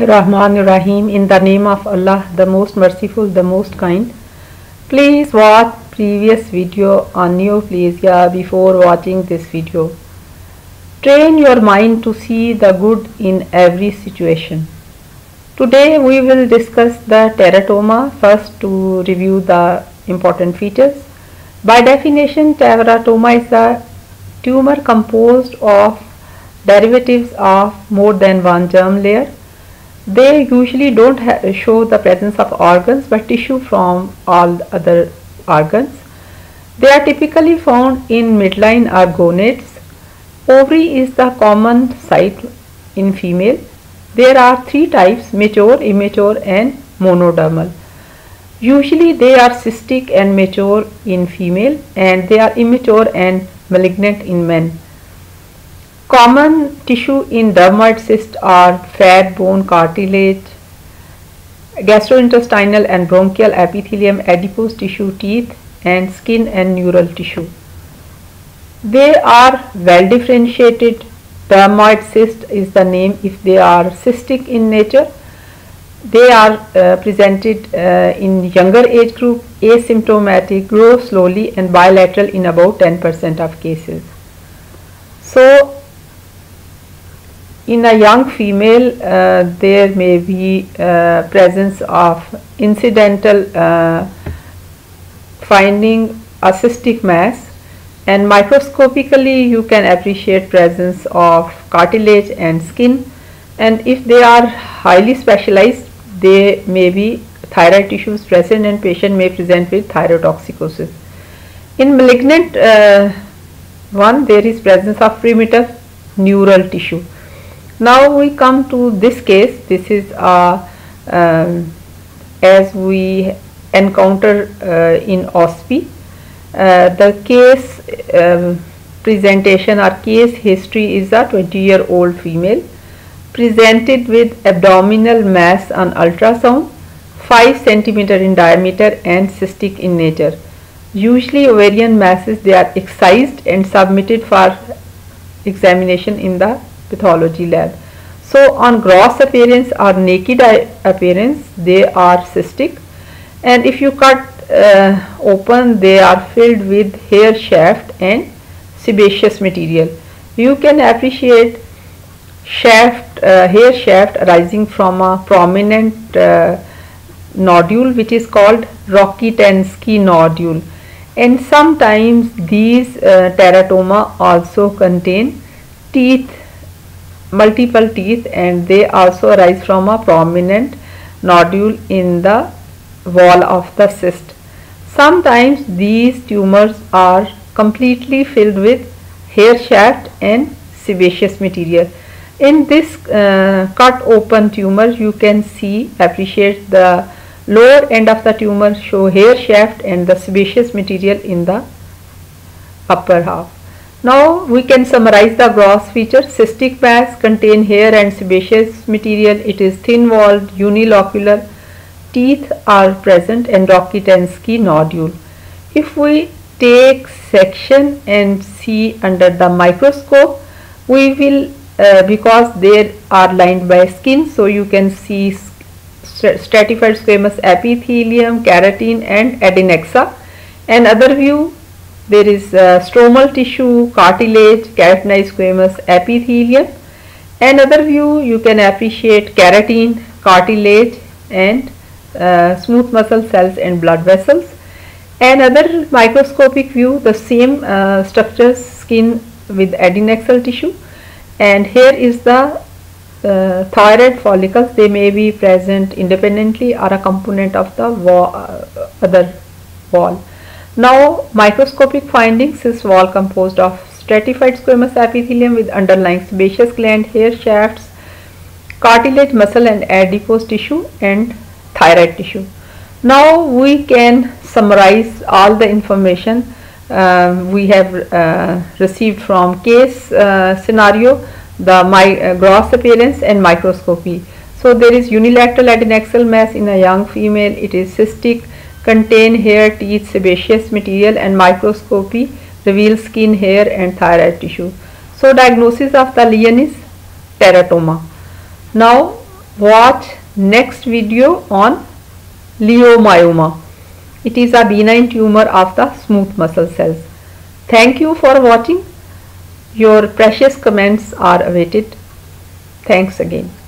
Bismillahirrahmanirrahim. In the name of Allah, the most merciful, the most kind. Please watch previous video on neoplasia before watching this video. Train your mind to see the good in every situation. Today we will discuss the teratoma. First, to review the important features. By definition, teratoma is a tumor composed of derivatives of more than one germ layer. They usually don't show the presence of organs but tissue from all other organs. They are typically found in midline or gonads. Ovary is the common site in female. There are three types: mature, immature and monodermal. Usually they are cystic and mature in female, and they are immature and malignant in men. Common tissue in dermoid cyst are fat, bone, cartilage, gastrointestinal and bronchial epithelium, adipose tissue, teeth, and skin and neural tissue. They are well differentiated. Dermoid cyst is the name if they are cystic in nature. They are presented in younger age group, asymptomatic, grow slowly and bilateral in about 10% of cases. So in a young female, there may be presence of incidental finding a cystic mass, and microscopically you can appreciate presence of cartilage and skin, and if they are highly specialized, they may be thyroid tissues present and patient may present with thyrotoxicosis. In malignant one, there is presence of primitive neural tissue. Now we come to this case. This is as we encounter in OSPE. The case presentation or case history is a 20-year-old female presented with abdominal mass on ultrasound, 5 cm in diameter and cystic in nature. Usually ovarian masses, they are excised and submitted for examination in the pathology lab. So on gross appearance or naked appearance, they are cystic, and if you cut open, they are filled with hair shaft and sebaceous material. You can appreciate hair shaft arising from a prominent nodule which is called Rokitansky nodule, and sometimes these teratoma also contain teeth, multiple teeth, and they also arise from a prominent nodule in the wall of the cyst. Sometimes these tumors are completely filled with hair shaft and sebaceous material. In this cut open tumor, you can appreciate the lower end of the tumor show hair shaft and the sebaceous material in the upper half. Now we can summarize the gross features. Cystic mass contain hair and sebaceous material. It is thin walled, unilocular. Teeth are present and Rokitansky nodule. If we take section and see under the microscope, we will because they are lined by skin, so you can see stratified squamous epithelium, keratin and adnexa. Another view, there is stromal tissue, cartilage, keratinized squamous epithelium. Another view, you can appreciate keratin, cartilage and smooth muscle cells and blood vessels. Another microscopic view, the same structures, skin with adnexal tissue, and here is the thyroid follicles. They may be present independently or a component of the other wall. Now microscopic findings: cyst wall composed of stratified squamous epithelium with underlying sebaceous gland, hair shafts, cartilage, muscle and adipose tissue and thyroid tissue. Now we can summarize all the information we have received from case scenario, the gross appearance and microscopy. So there is unilateral adnexal mass in a young female. It is cystic, contain hair, teeth, sebaceous material, and microscopy reveals skin, hair and thyroid tissue. So diagnosis of the lesion is teratoma. Now watch next video on leiomyoma. It is a benign tumor of the smooth muscle cells. Thank you for watching. Your precious comments are awaited. Thanks again.